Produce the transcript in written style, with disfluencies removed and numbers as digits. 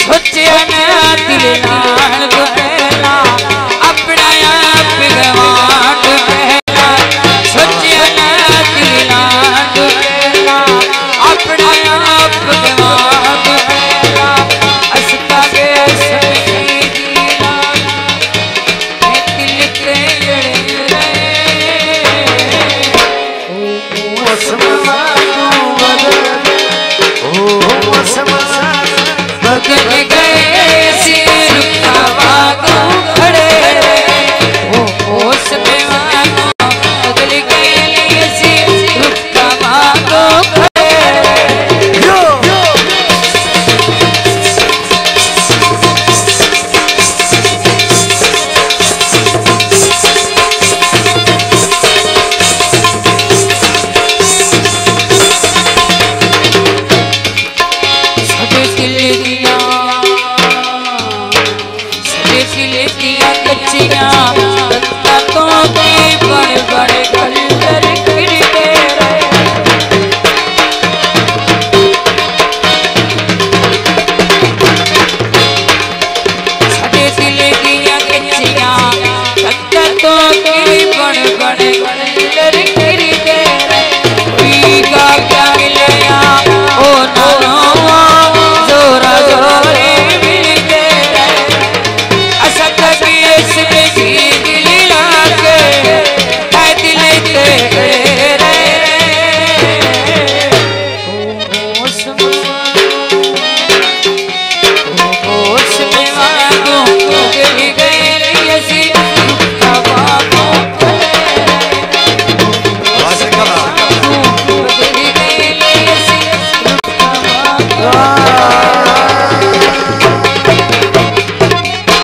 सोचिया ना दिल नाल दुखेला अपना आप गवाट पहला सोचिया ना दिल नाल दुखेला अपना आप गवाट पहला असका के सभी दीना मैं दिल के लड़े ओ